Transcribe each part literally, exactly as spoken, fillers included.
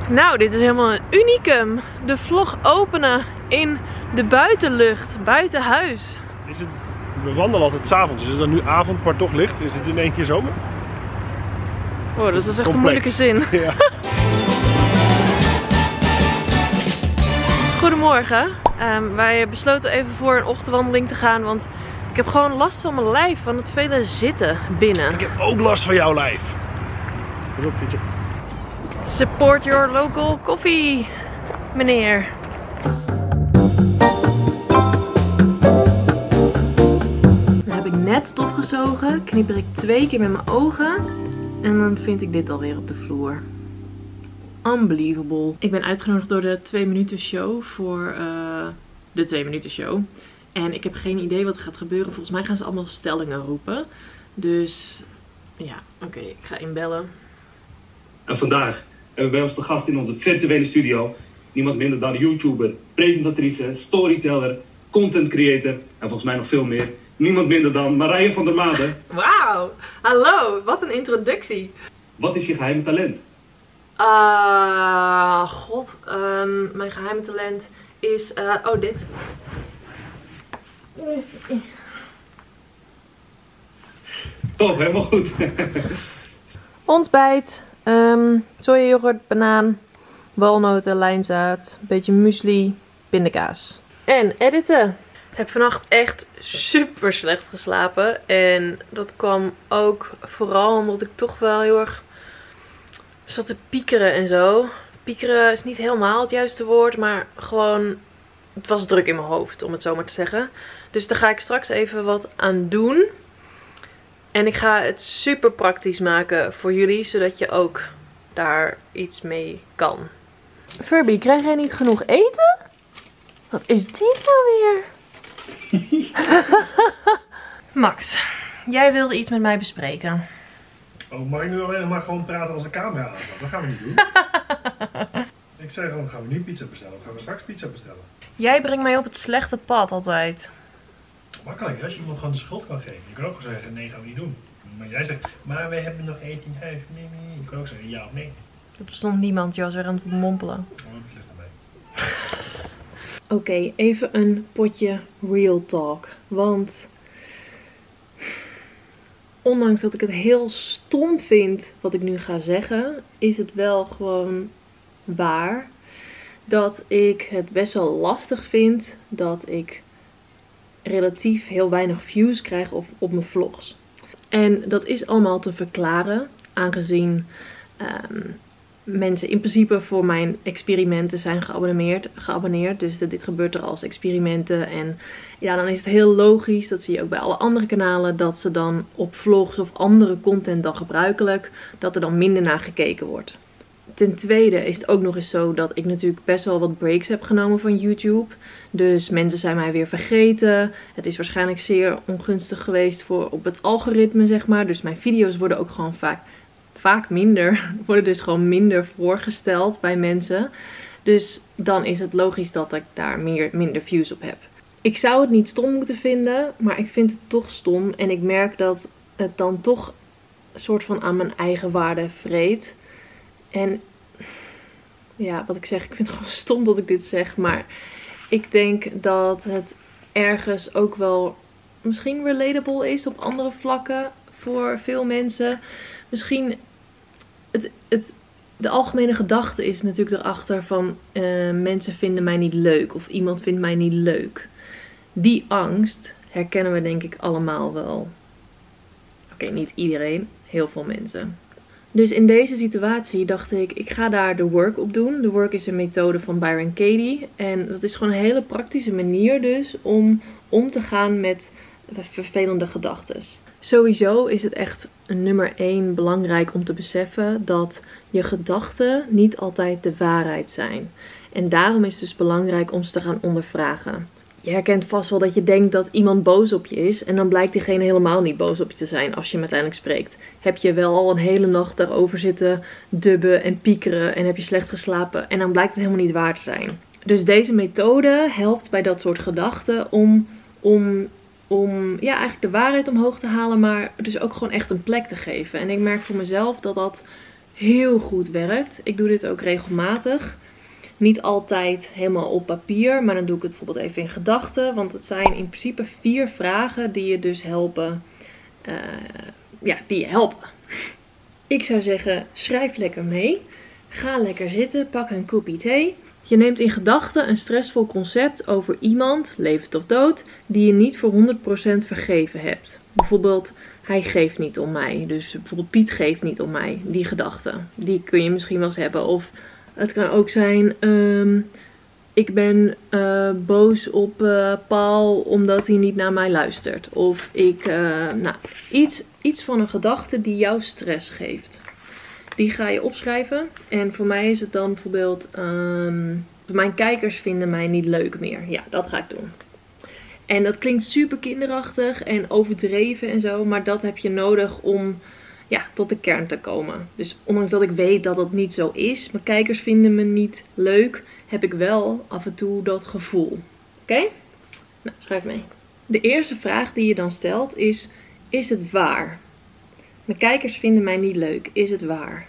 Nou, dit is helemaal een unicum. De vlog openen in de buitenlucht, buiten huis. Is het, we wandelen altijd 's avonds, dus is het dan nu avond, maar toch licht? Is het in één keer zomer? Oh, dat is echt een moeilijke zin. Ja. Goedemorgen. Um, wij besloten even voor een ochtendwandeling te gaan, want ik heb gewoon last van mijn lijf, van het vele zitten binnen. Ik heb ook last van jouw lijf. Pas op, fietsje. Support your local coffee, meneer. Dan heb ik net stofgezogen, knipper ik twee keer met mijn ogen en dan vind ik dit alweer op de vloer. Unbelievable. Ik ben uitgenodigd door de twee minuten show voor uh, de twee minuten show. En ik heb geen idee wat er gaat gebeuren. Volgens mij gaan ze allemaal stellingen roepen. Dus ja, oké, okay, ik ga inbellen. En vandaag hebben we bij ons de gast in onze virtuele studio niemand minder dan YouTuber, presentatrice, storyteller, content creator en volgens mij nog veel meer. Niemand minder dan Marije van der Made. Wauw, hallo, wat een introductie. Wat is je geheime talent? Ah, uh, god, um, mijn geheime talent is, uh, oh dit. Top, helemaal goed. Ontbijt, um, sojayoghurt, banaan, walnoten, lijnzaad, een beetje muesli, pindakaas. En editen. Ik heb vannacht echt super slecht geslapen en dat kwam ook vooral omdat ik toch wel heel erg zat te piekeren en zo. Piekeren is niet helemaal het juiste woord, maar gewoon, het was druk in mijn hoofd, om het zo maar te zeggen. Dus daar ga ik straks even wat aan doen. En ik ga het super praktisch maken voor jullie, zodat je ook daar iets mee kan. Furby, krijg jij niet genoeg eten? Wat is dit nou weer? Max, jij wilde iets met mij bespreken. Oh, mag ik nu alleen nog maar gewoon praten als de camera aan staat? Dat gaan we niet doen. Ik zei gewoon, gaan we nu pizza bestellen? Of gaan we straks pizza bestellen? Jij brengt mij op het slechte pad altijd. Makkelijk, als je iemand gewoon de schuld kan geven. Je kan ook gewoon zeggen, nee, gaan we niet doen. Maar jij zegt, maar we hebben nog eten in huis. Nee, nee. Je kan ook zeggen, ja of nee. Er stond niemand, je was weer aan het mompelen. Oh, dat ligt erbij. Oké, okay, even een potje real talk. Want ondanks dat ik het heel stom vind wat ik nu ga zeggen, is het wel gewoon waar dat ik het best wel lastig vind dat ik relatief heel weinig views krijg op, op mijn vlogs. En dat is allemaal te verklaren, aangezien um, mensen in principe voor mijn experimenten zijn geabonneerd. geabonneerd. Dus dat dit gebeurt er als experimenten. En ja, dan is het heel logisch, dat zie je ook bij alle andere kanalen, dat ze dan op vlogs of andere content dan gebruikelijk, dat er dan minder naar gekeken wordt. Ten tweede is het ook nog eens zo dat ik natuurlijk best wel wat breaks heb genomen van YouTube. Dus mensen zijn mij weer vergeten. Het is waarschijnlijk zeer ongunstig geweest voor op het algoritme, zeg maar. Dus mijn video's worden ook gewoon vaak, vaak minder, worden dus gewoon minder voorgesteld bij mensen. Dus dan is het logisch dat ik daar meer, minder views op heb. Ik zou het niet stom moeten vinden, maar ik vind het toch stom. En ik merk dat het dan toch een soort van aan mijn eigen waarde vreet. En ja, wat ik zeg, ik vind het gewoon stom dat ik dit zeg, maar ik denk dat het ergens ook wel misschien relatable is op andere vlakken voor veel mensen. Misschien, het, het, de algemene gedachte is natuurlijk erachter van uh, mensen vinden mij niet leuk of iemand vindt mij niet leuk. Die angst herkennen we denk ik allemaal wel. Oké, okay, niet iedereen, heel veel mensen. Dus in deze situatie dacht ik, ik ga daar de work op doen. De work is een methode van Byron Katie. En dat is gewoon een hele praktische manier dus om om te gaan met vervelende gedachten. Sowieso is het echt nummer één belangrijk om te beseffen dat je gedachten niet altijd de waarheid zijn. En daarom is het dus belangrijk om ze te gaan ondervragen. Je herkent vast wel dat je denkt dat iemand boos op je is en dan blijkt diegene helemaal niet boos op je te zijn als je hem uiteindelijk spreekt. Heb je wel al een hele nacht daarover zitten dubben en piekeren en heb je slecht geslapen en dan blijkt het helemaal niet waar te zijn. Dus deze methode helpt bij dat soort gedachten om, om, om ja, eigenlijk de waarheid omhoog te halen, maar dus ook gewoon echt een plek te geven. En ik merk voor mezelf dat dat heel goed werkt. Ik doe dit ook regelmatig. Niet altijd helemaal op papier, maar dan doe ik het bijvoorbeeld even in gedachten. Want het zijn in principe vier vragen die je dus helpen. Uh, ja, die je helpen. Ik zou zeggen, schrijf lekker mee. Ga lekker zitten, pak een kopje thee. Je neemt in gedachten een stressvol concept over iemand, levend of dood, die je niet voor honderd procent vergeven hebt. Bijvoorbeeld, hij geeft niet om mij. Dus bijvoorbeeld Piet geeft niet om mij. Die gedachte. Die kun je misschien wel eens hebben. Of het kan ook zijn, um, ik ben uh, boos op uh, Paul omdat hij niet naar mij luistert. Of ik, uh, nou, iets, iets van een gedachte die jou stress geeft. Die ga je opschrijven. En voor mij is het dan bijvoorbeeld, um, mijn kijkers vinden mij niet leuk meer. Ja, dat ga ik doen. En dat klinkt super kinderachtig en overdreven en zo. Maar dat heb je nodig om ja, tot de kern te komen. Dus ondanks dat ik weet dat dat niet zo is. Mijn kijkers vinden me niet leuk. Heb ik wel af en toe dat gevoel. Oké? Okay? Nou, schrijf mee. De eerste vraag die je dan stelt is. Is het waar? Mijn kijkers vinden mij niet leuk. Is het waar?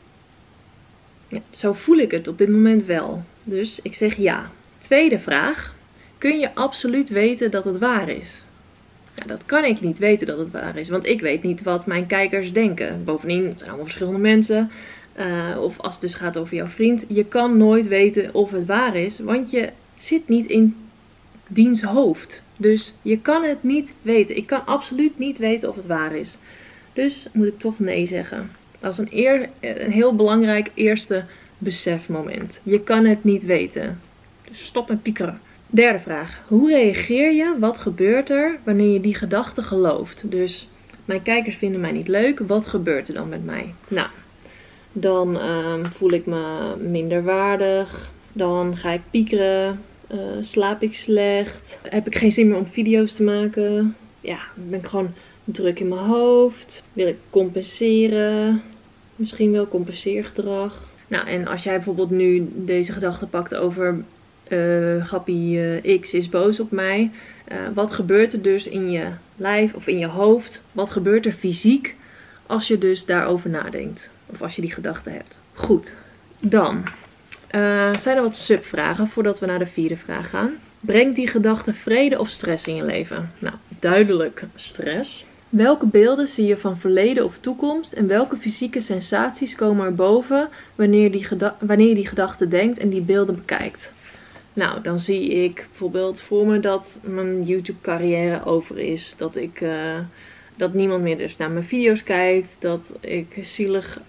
Ja, zo voel ik het op dit moment wel. Dus ik zeg ja. Tweede vraag. Kun je absoluut weten dat het waar is? Ja, dat kan ik niet weten dat het waar is. Want ik weet niet wat mijn kijkers denken. Bovendien, het zijn allemaal verschillende mensen. Uh, of als het dus gaat over jouw vriend. Je kan nooit weten of het waar is. Want je zit niet in diens hoofd. Dus je kan het niet weten. Ik kan absoluut niet weten of het waar is. Dus moet ik toch nee zeggen. Dat is een, eer, een heel belangrijk eerste besefmoment. Je kan het niet weten. Dus stop met piekeren. Derde vraag. Hoe reageer je? Wat gebeurt er wanneer je die gedachte gelooft? Dus mijn kijkers vinden mij niet leuk. Wat gebeurt er dan met mij? Nou, dan uh, voel ik me minder waardig. Dan ga ik piekeren. Uh, slaap ik slecht. Heb ik geen zin meer om video's te maken. Ja, dan ben ik gewoon druk in mijn hoofd. Wil ik compenseren. Misschien wel compenseergedrag. Nou, en als jij bijvoorbeeld nu deze gedachte pakt over uh, Gappie uh, X is boos op mij. Uh, wat gebeurt er dus in je lijf of in je hoofd? Wat gebeurt er fysiek als je dus daarover nadenkt? Of als je die gedachte hebt. Goed, dan uh, zijn er wat subvragen voordat we naar de vierde vraag gaan. Brengt die gedachte vrede of stress in je leven? Nou, duidelijk stress. Welke beelden zie je van verleden of toekomst en welke fysieke sensaties komen er boven wanneer, die wanneer je die gedachte denkt en die beelden bekijkt? Nou, dan zie ik bijvoorbeeld voor me dat mijn YouTube carrière over is. Dat ik, uh, dat niemand meer dus naar mijn video's kijkt. Dat ik zielig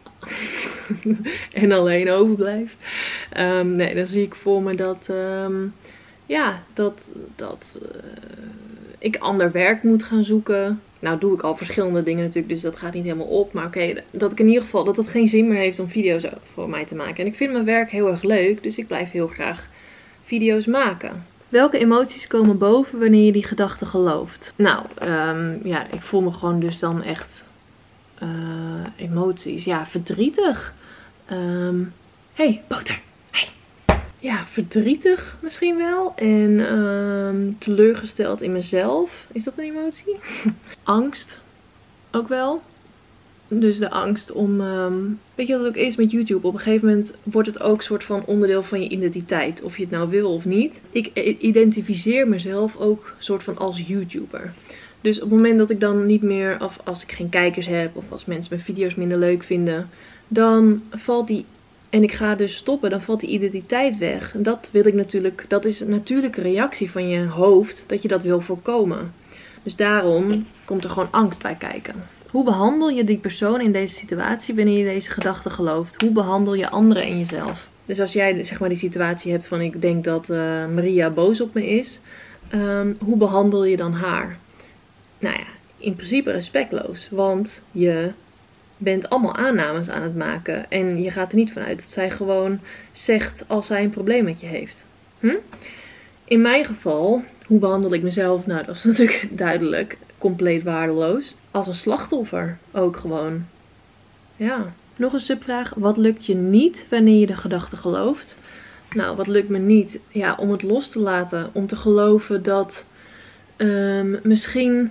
en alleen overblijf. Um, nee, dan zie ik voor me dat, um, ja, dat, dat uh, ik ander werk moet gaan zoeken. Nou doe ik al verschillende dingen natuurlijk, dus dat gaat niet helemaal op. Maar oké, okay, dat ik in ieder geval, dat het geen zin meer heeft om video's voor mij te maken. En ik vind mijn werk heel erg leuk, dus ik blijf heel graag video's maken. Welke emoties komen boven wanneer je die gedachte gelooft? Nou, um, ja, ik voel me gewoon dus dan echt uh, emoties. Ja, verdrietig. Um, hey, boter. Hey. Ja, verdrietig misschien wel. En um, teleurgesteld in mezelf. Is dat een emotie? Angst. Ook wel. Dus de angst om... Um, weet je wat het ook is met YouTube? Op een gegeven moment wordt het ook een soort van onderdeel van je identiteit. Of je het nou wil of niet. Ik identificeer mezelf ook soort van als YouTuber. Dus op het moment dat ik dan niet meer... Of als ik geen kijkers heb. Of als mensen mijn video's minder leuk vinden. Dan valt die... En ik ga dus stoppen. Dan valt die identiteit weg. En dat wil ik natuurlijk... Dat is een natuurlijke reactie van je hoofd. Dat je dat wil voorkomen. Dus daarom komt er gewoon angst bij kijken. Hoe behandel je die persoon in deze situatie wanneer je deze gedachte gelooft? Hoe behandel je anderen en jezelf? Dus als jij zeg maar die situatie hebt van ik denk dat uh, Maria boos op me is. Um, hoe behandel je dan haar? Nou ja, in principe respectloos. Want je bent allemaal aannames aan het maken. En je gaat er niet vanuit dat zij gewoon zegt als zij een probleem met je heeft. Hm? In mijn geval, hoe behandel ik mezelf? Nou, dat is natuurlijk duidelijk compleet waardeloos. Als een slachtoffer ook gewoon. Ja. Nog een subvraag. Wat lukt je niet wanneer je de gedachte gelooft? Nou, wat lukt me niet? Ja, om het los te laten. Om te geloven dat um, misschien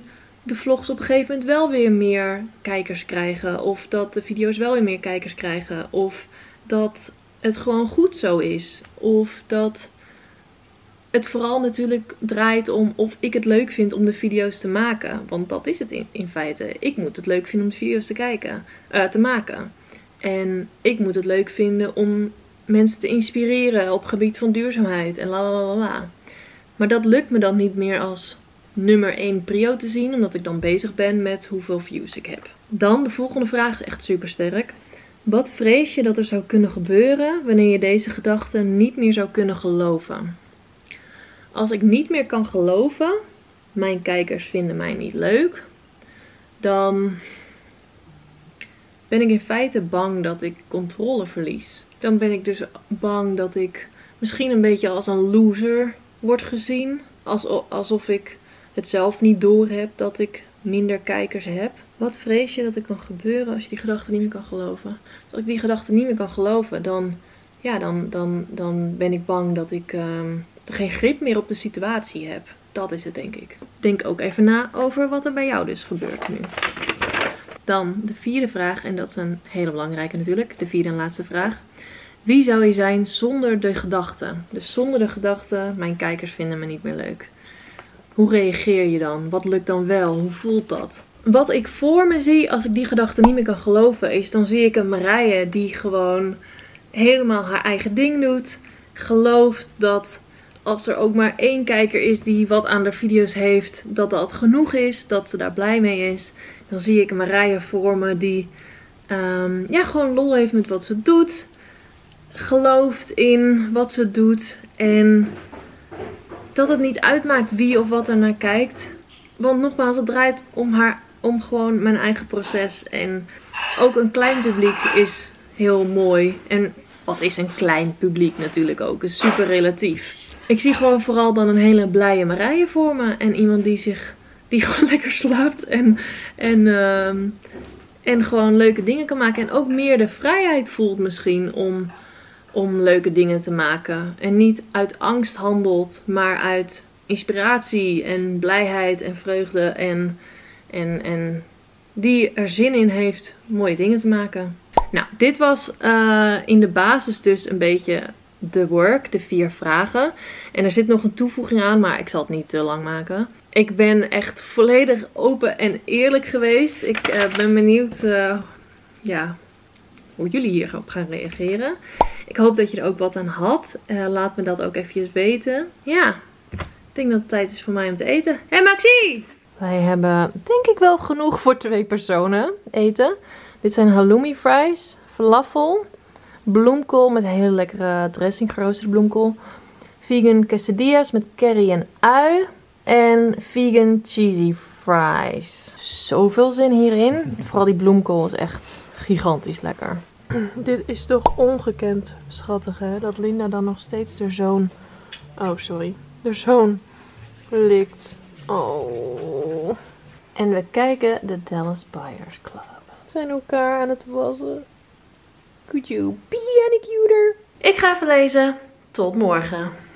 de vlogs op een gegeven moment wel weer meer kijkers krijgen. Of dat de video's wel weer meer kijkers krijgen. Of dat het gewoon goed zo is. Of dat het vooral natuurlijk draait om of ik het leuk vind om de video's te maken. Want dat is het in, in feite. Ik moet het leuk vinden om de video's te kijken, uh, te maken. En ik moet het leuk vinden om mensen te inspireren op het gebied van duurzaamheid en la la la la. Maar dat lukt me dan niet meer als nummer één prio te zien, omdat ik dan bezig ben met hoeveel views ik heb. Dan de volgende vraag is echt super sterk. Wat vrees je dat er zou kunnen gebeuren wanneer je deze gedachten niet meer zou kunnen geloven? Als ik niet meer kan geloven, mijn kijkers vinden mij niet leuk, dan ben ik in feite bang dat ik controle verlies. Dan ben ik dus bang dat ik misschien een beetje als een loser word gezien. Alsof ik het zelf niet doorheb dat ik minder kijkers heb. Wat vrees je dat er kan gebeuren als je die gedachten niet meer kan geloven? Als ik die gedachten niet meer kan geloven, dan, ja, dan, dan, dan ben ik bang dat ik um, geen grip meer op de situatie heb. Dat is het, denk ik. Denk ook even na over wat er bij jou dus gebeurt nu. Dan de vierde vraag, en dat is een hele belangrijke natuurlijk. De vierde en laatste vraag. Wie zou je zijn zonder de gedachten? Dus zonder de gedachten, mijn kijkers vinden me niet meer leuk. Hoe reageer je dan? Wat lukt dan wel? Hoe voelt dat? Wat ik voor me zie als ik die gedachten niet meer kan geloven, is dan zie ik een Marije die gewoon helemaal haar eigen ding doet. Gelooft dat als er ook maar één kijker is die wat aan de video's heeft, dat dat genoeg is. Dat ze daar blij mee is. Dan zie ik een Marije voor me die um, ja, gewoon lol heeft met wat ze doet. Gelooft in wat ze doet. En dat het niet uitmaakt wie of wat er naar kijkt. Want nogmaals, het draait om haar, om gewoon mijn eigen proces. En ook een klein publiek is heel mooi. En wat is een klein publiek natuurlijk ook? Is super relatief. Ik zie gewoon vooral dan een hele blije Marije voor me. En iemand die zich, die gewoon lekker slaapt. En, en, uh, en gewoon leuke dingen kan maken. En ook meer de vrijheid voelt misschien om, om leuke dingen te maken. En niet uit angst handelt, maar uit inspiratie en blijheid en vreugde. En, en, en die er zin in heeft mooie dingen te maken. Nou, dit was uh, in de basis dus een beetje de work, de vier vragen. En er zit nog een toevoeging aan, maar ik zal het niet te lang maken. Ik ben echt volledig open en eerlijk geweest. Ik uh, ben benieuwd uh, ja, hoe jullie hierop gaan reageren. Ik hoop dat je er ook wat aan had. Uh, laat me dat ook eventjes weten. Ja, ik denk dat het tijd is voor mij om te eten. Hé hey Maxie! Wij hebben denk ik wel genoeg voor twee personen eten. Dit zijn halloumi fries, falafel, bloemkool met hele lekkere dressing, geroosterde bloemkool. Vegan quesadillas met curry en ui. En vegan cheesy fries. Zoveel zin hierin. Vooral die bloemkool is echt gigantisch lekker. Dit is toch ongekend schattig, hè? Dat Linda dan nog steeds de zoon... Oh, sorry. De zoon likt. Oh. En we kijken de Dallas Buyers Club. We zijn elkaar aan het wassen. Could you be any cuter? Ik ga even lezen. Tot morgen.